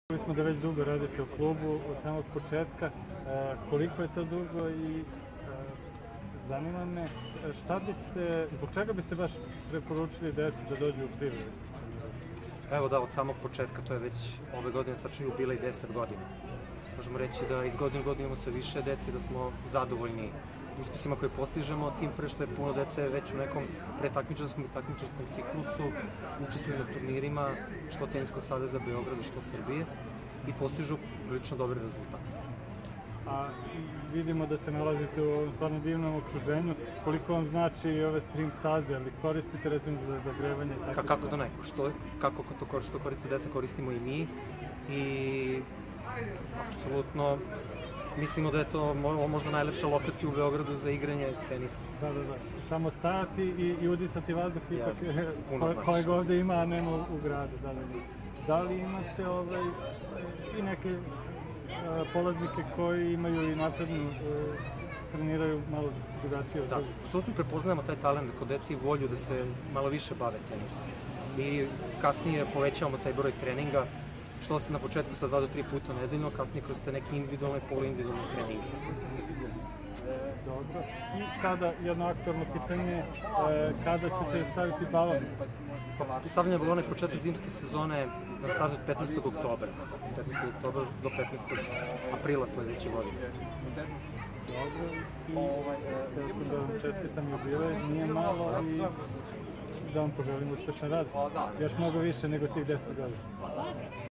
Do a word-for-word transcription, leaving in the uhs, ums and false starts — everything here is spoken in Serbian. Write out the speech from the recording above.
Čuli smo da već dugo radite u klubu, od samog početka. E, koliko je to dugo i e, zanima me šta biste, zbog čega biste baš preporučili deci da dođu u privredu? Evo da, od samog početka, to je već ove godine tačno jubilej deset godina. Možemo reći da iz godine u godinu imamo sve više dece, da smo zadovoljni uspjesima koje postižemo, tim pre što je puno dece već u nekom pretakmičarskom i takmičarskom ciklusu, učestvuju na turnirima, što Teniskog saveza Beograda, što Srbije, i postižu prilično dobre rezultate. A vidimo da se nalazite u ovom stvarno divnom okruženju. Koliko vam znači i ove stream staze, ali koristite recimo za zagrevanje? Ka, kako da ne, što, kako to što koriste deca, koristimo i mi, i apsolutno mislimo da je to možda najlepša lokacija u Beogradu za igranje tenisa. Da, da, da. Samo stajati i, i udisati vazduh ipak ko, kojeg ovde ima, a nema u, u gradu. Da, da, da. Da li imate ovaj, i neke a, polaznike koji imaju i naprednu, a, treniraju malo drugačije od toga? Da, apsolutno prepoznajemo taj talent kod deci i volju da se malo više bave tenisom. I kasnije povećavamo taj broj treninga, što se na početku sa dva do tri puta nedeljno, kasnije kroz te neke individualne i poluindividualne treninge. Dobro. I sada jedno aktualno pitanje, e, kada ćete staviti balon? Stavljanje balona je početak zimske sezone na startu od petnaestog oktobra. petnaestog oktobra do petnaestog aprila sledeće godine. Dobro. I htio sam da vam čestitam jubilej, nije malo, i da vam poželim uspešan rad. Još mnogo više nego tih deset godina.